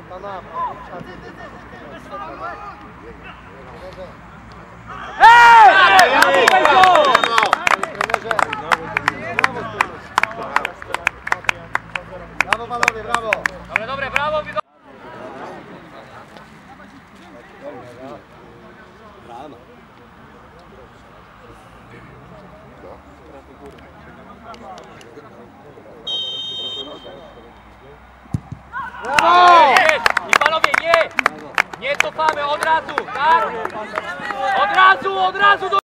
Brawo panowie, brawo! Dobre, brawo! Brawo! I panowie, nie! Nie cofamy, od razu, tak? Od razu do